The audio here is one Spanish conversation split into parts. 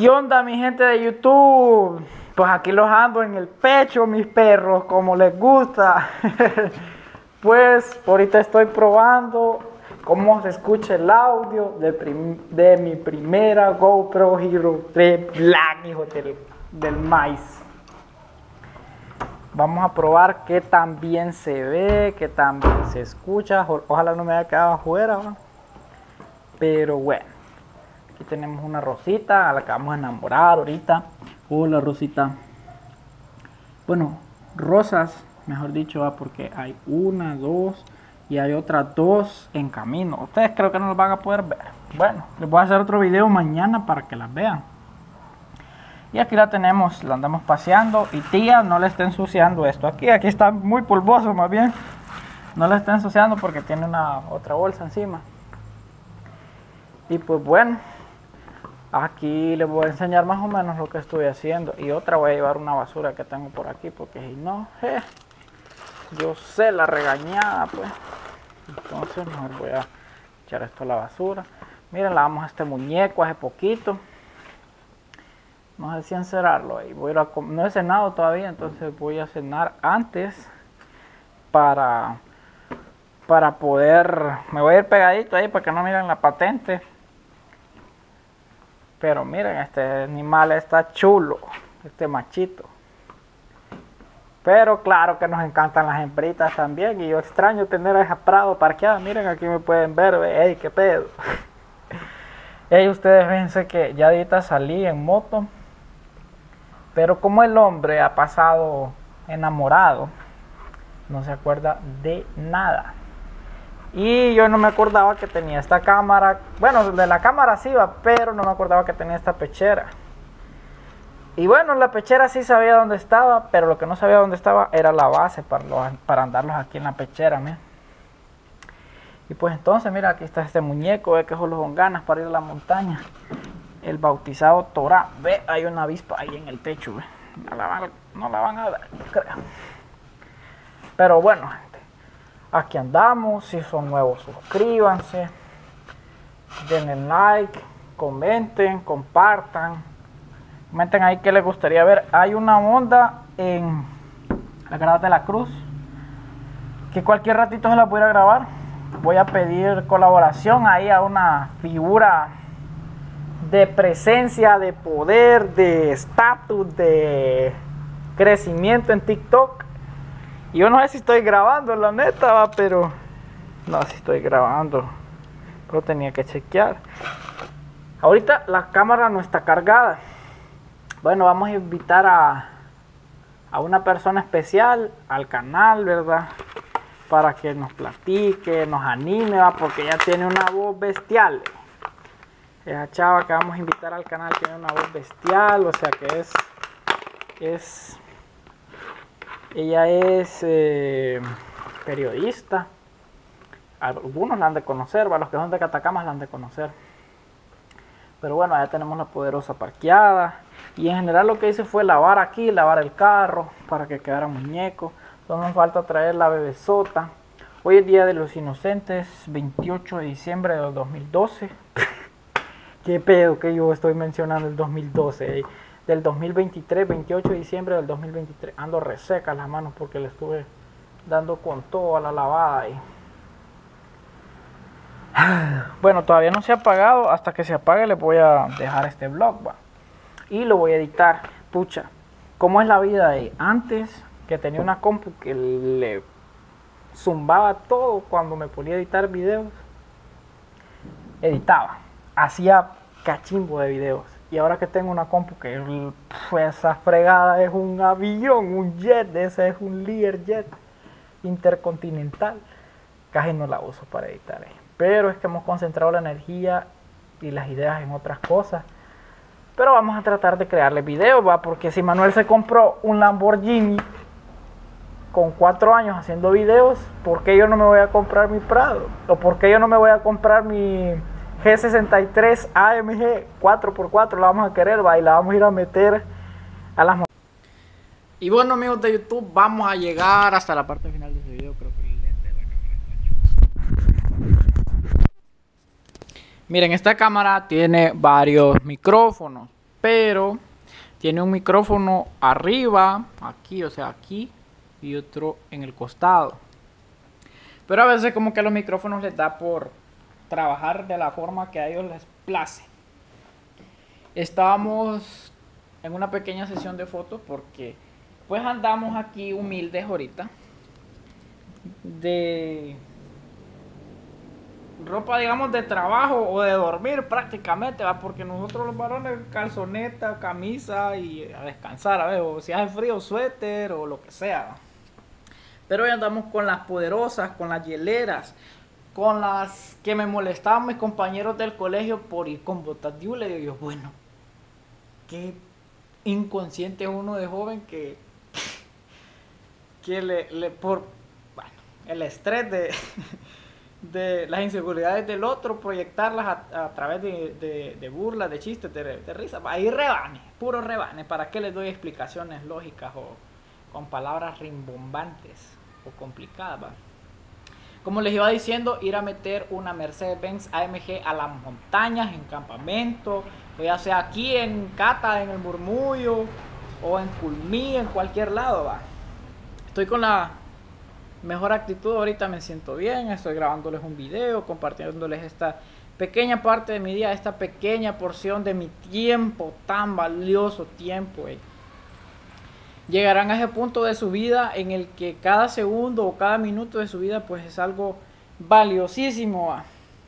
¿Qué onda, mi gente de YouTube? Pues aquí los ando en el pecho, mis perros, como les gusta. Pues ahorita estoy probando cómo se escucha el audio de mi primera GoPro Hero 3 Black, hijo del maíz. Vamos a probar qué tan bien se ve, qué tan bien se escucha. Ojalá no me haya quedado afuera, ¿no? Pero bueno, aquí tenemos una Rosita a la que vamos a enamorar ahorita. Hola, Rosita. Bueno, rosas, mejor dicho, ¿va? Porque hay una, dos y hay otras dos en camino. Ustedes creo que no las van a poder ver. Bueno, les voy a hacer otro video mañana para que las vean. Y aquí la tenemos, la andamos paseando. Y tía, no le esté ensuciando esto. Aquí está muy polvoso más bien. No le esté ensuciando porque tiene otra bolsa encima. Y pues bueno, aquí les voy a enseñar más o menos lo que estoy haciendo. Y otra voy a llevar una basura que tengo por aquí, porque si no, yo sé la regañada pues. Entonces mejor voy a echar esto a la basura. Miren, lavamos este muñeco hace poquito. No sé si encerrarlo ahí. No he cenado todavía, entonces voy a cenar antes para poder. Me voy a ir pegadito ahí para que no miren la patente. Pero miren, este animal está chulo, este machito. Pero claro que nos encantan las hembritas también. Y yo extraño tener a esa Prado parqueada. Miren, aquí me pueden ver. ¡Ey, qué pedo! Ey, ustedes fíjense que ya ahorita salí en moto. Pero como el hombre ha pasado enamorado, no se acuerda de nada. Y yo no me acordaba que tenía esta cámara. Bueno, de la cámara sí va, pero no me acordaba que tenía esta pechera. Y bueno, la pechera sí sabía dónde estaba, pero lo que no sabía dónde estaba era la base para andarlos aquí en la pechera, mira. Y pues entonces, mira, aquí está este muñeco, ve que solo con ganas para ir a la montaña. El bautizado Torah. Ve, hay una avispa ahí en el techo, ve. No la van a ver, creo. Pero bueno, gente, aquí andamos. Si son nuevos, suscríbanse, denle like, comenten, compartan. Comenten ahí qué les gustaría ver. Hay una onda en la Grada de la Cruz que cualquier ratito se la voy a grabar. Voy a pedir colaboración ahí a una figura de presencia, de poder, de estatus, de crecimiento en TikTok. Y yo no sé si estoy grabando, la neta, va, pero no, si estoy grabando, pero tenía que chequear. Ahorita la cámara no está cargada. Bueno, vamos a invitar a una persona especial al canal, ¿verdad? Para que nos platique, nos anime, ¿va? Porque ella tiene una voz bestial. Esa chava que vamos a invitar al canal tiene una voz bestial, o sea que ella es periodista. Algunos la han de conocer, ¿va? Los que son de Catacamas la han de conocer. Pero bueno, allá tenemos la poderosa parqueada. Y en general lo que hice fue lavar aquí, lavar el carro para que quedara muñeco. Solo nos falta traer la bebesota. Hoy es Día de los Inocentes, 28 de diciembre del 2012. Qué pedo que yo estoy mencionando el 2012. Del 2023, 28 de diciembre del 2023. Ando reseca las manos porque le estuve dando con todo a la lavada ahí. Bueno, todavía no se ha apagado. Hasta que se apague les voy a dejar este vlog, va. Y lo voy a editar. Pucha, ¿cómo es la vida de antes? Que tenía una compu que le zumbaba todo cuando me ponía a editar videos. Editaba, hacía cachimbo de videos. Y ahora que tengo una compu que esa fregada es un avión, un jet, ese es un Learjet intercontinental, casi no la uso para editar. Pero es que hemos concentrado la energía y las ideas en otras cosas. Pero vamos a tratar de crearle videos, ¿va? Porque si Manuel se compró un Lamborghini con 4 años haciendo videos, ¿por qué yo no me voy a comprar mi Prado? ¿O por qué yo no me voy a comprar mi G63 AMG 4x4? La vamos a querer, ¿va? Y la vamos a ir a meter a las montañas. Y bueno, amigos de YouTube, vamos a llegar hasta la parte final de este video. Creo que el lente de la cámara está chulo. Miren, esta cámara tiene varios micrófonos. pero tiene un micrófono arriba, aquí, o sea, aquí, y otro en el costado. Pero a veces como que a los micrófonos les da por trabajar de la forma que a ellos les place. Estábamos en una pequeña sesión de fotos porque pues andamos aquí humildes ahorita de ropa, digamos, de trabajo o de dormir prácticamente, ¿va? Porque nosotros los varones calzoneta, camisa y a descansar, a ver, o si hace frío, suéter o lo que sea, ¿va? Pero hoy andamos con las poderosas, con las hieleras, con las que me molestaban mis compañeros del colegio por ir con botas de hule. Digo yo, bueno, qué inconsciente es uno de joven que por bueno, el estrés de las inseguridades del otro, proyectarlas a través de burlas, de chistes, de risa. Ahí rebane, puro rebane. ¿Para qué les doy explicaciones lógicas o con palabras rimbombantes o complicadas? ¿Va? Como les iba diciendo, ir a meter una Mercedes-Benz AMG a las montañas, en campamento, o ya sea aquí en Cata, en el Murmullo, o en Culmí, en cualquier lado, va. Estoy con la mejor actitud, ahorita me siento bien, estoy grabándoles un video, compartiéndoles esta pequeña parte de mi día, esta pequeña porción de mi tiempo, tan valioso tiempo. Llegarán a ese punto de su vida en el que cada segundo o cada minuto de su vida pues es algo valiosísimo, ¿va?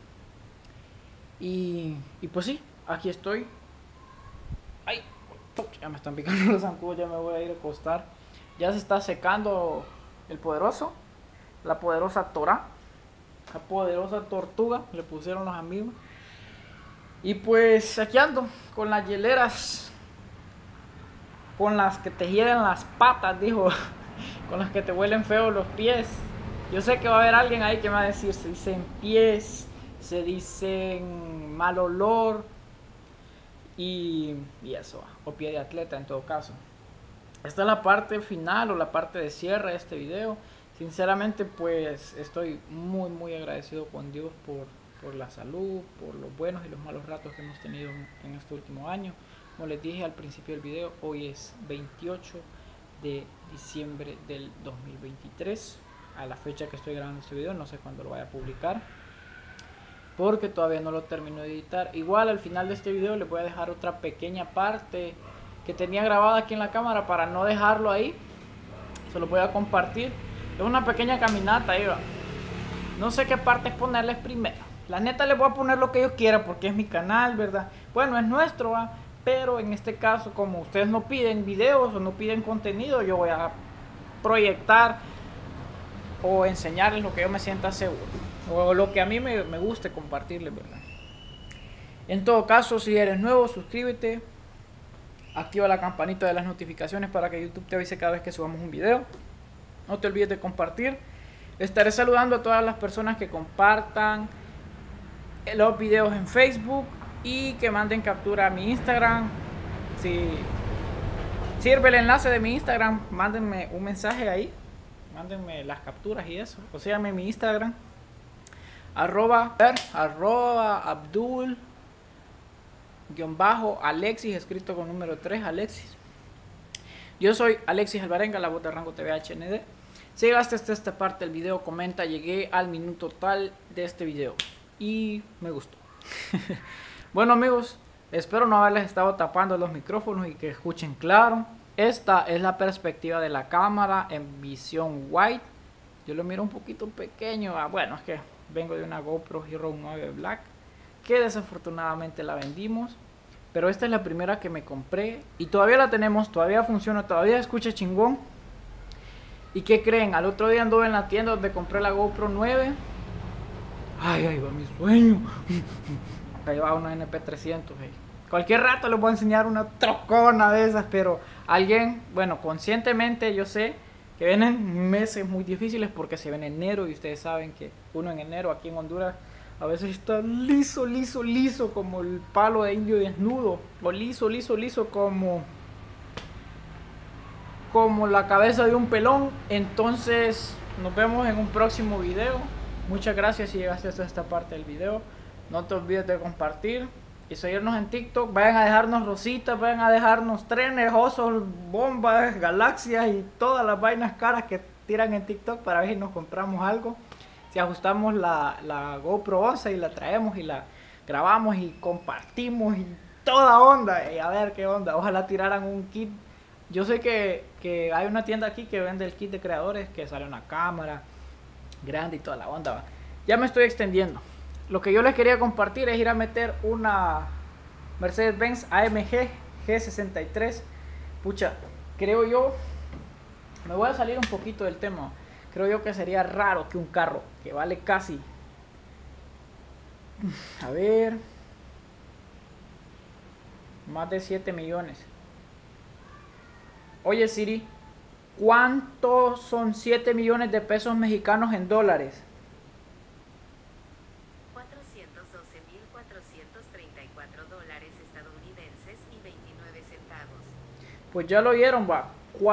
Y pues sí, aquí estoy. Ay, ya me están picando los zancudos, ya me voy a ir a acostar. Ya se está secando el poderoso, la poderosa Torá, la poderosa tortuga, le pusieron los amigos. Y pues aquí ando con las hieleras, con las que te hieden las patas, dijo, con las que te huelen feo los pies. Yo sé que va a haber alguien ahí que me va a decir, se dicen pies, se dicen mal olor y eso, o pie de atleta en todo caso. Esta es la parte final o la parte de cierre de este video. Sinceramente pues estoy muy agradecido con Dios por la salud, por los buenos y los malos ratos que hemos tenido en este último año. Como les dije al principio del video, hoy es 28 de diciembre del 2023. A la fecha que estoy grabando este video, no sé cuándo lo vaya a publicar, porque todavía no lo termino de editar. Igual al final de este video les voy a dejar otra pequeña parte que tenía grabada aquí en la cámara para no dejarlo ahí. Se lo voy a compartir. Es una pequeña caminata ahí, va. No sé qué partes ponerles primero. La neta les voy a poner lo que yo quiera porque es mi canal, ¿verdad? Bueno, es nuestro, ¿va? Pero en este caso, como ustedes no piden videos o no piden contenido, yo voy a proyectar o enseñarles lo que yo me sienta seguro, o lo que a mí me guste compartirles, ¿verdad? En todo caso, si eres nuevo, suscríbete, activa la campanita de las notificaciones para que YouTube te avise cada vez que subamos un video. No te olvides de compartir. Estaré saludando a todas las personas que compartan los videos en Facebook y que manden captura a mi Instagram. Si sirve el enlace de mi Instagram, mándenme un mensaje ahí, mándenme las capturas y eso. O síganme en mi Instagram, arroba Abdul Alexis, escrito con número 3, Alexis. Yo soy Alexis Alvarenga, la voz de Rango TV HND. Si llegaste hasta esta parte del video, comenta, llegué al minuto tal de este video y me gustó. Bueno amigos, espero no haberles estado tapando los micrófonos y que escuchen claro. Esta es la perspectiva de la cámara en visión wide. Yo lo miro un poquito pequeño. Bueno, es que vengo de una GoPro Hero 9 Black que desafortunadamente la vendimos. Pero esta es la primera que me compré y todavía la tenemos, todavía funciona, todavía escucha chingón. ¿Y qué creen? Al otro día anduve en la tienda donde compré la GoPro 9. Ay, ahí va mi sueño. Ahí va una NP300. Cualquier rato les voy a enseñar una trocona de esas, pero alguien, bueno, conscientemente yo sé que vienen meses muy difíciles porque se viene enero y ustedes saben que uno en enero aquí en Honduras a veces está liso como el palo de indio desnudo, o liso como la cabeza de un pelón. Entonces nos vemos en un próximo video. Muchas gracias si llegaste hasta esta parte del video. No te olvides de compartir. y seguirnos en TikTok. Vayan a dejarnos rositas, vayan a dejarnos trenes, osos, bombas, galaxias y todas las vainas caras que tiran en TikTok para ver si nos compramos algo. Si ajustamos la GoPro 11 y la traemos y la grabamos y compartimos y toda onda. Y a ver qué onda. Ojalá tiraran un kit. Yo sé que hay una tienda aquí que vende el kit de creadores, que sale una cámara grande y toda la onda. Ya me estoy extendiendo. Lo que yo les quería compartir es ir a meter una Mercedes-Benz AMG G63. Pucha, creo yo, me voy a salir un poquito del tema. Creo yo que sería raro que un carro que vale casi, a ver, más de 7 millones. Oye Siri, ¿cuántos son 7 millones de pesos mexicanos en dólares? 412.434 dólares estadounidenses y 29 centavos. Pues ya lo vieron, va.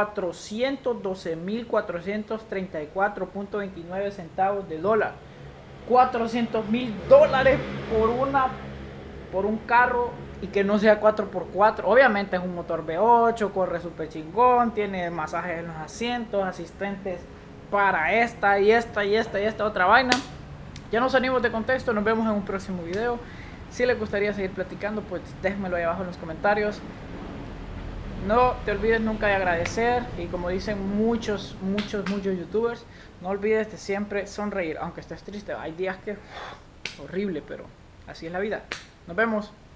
412.434.29 centavos de dólar. 400.000 dólares por un carro y que no sea 4x4. Obviamente es un motor V8, corre super chingón, tiene masajes en los asientos, asistentes para esta y esta y esta y esta otra vaina. Ya nos salimos de contexto, nos vemos en un próximo video. Si les gustaría seguir platicando, pues déjenmelo ahí abajo en los comentarios. No te olvides nunca de agradecer, y como dicen muchos youtubers, no olvides de siempre sonreír, aunque estés triste. Hay días que horrible, pero así es la vida. Nos vemos.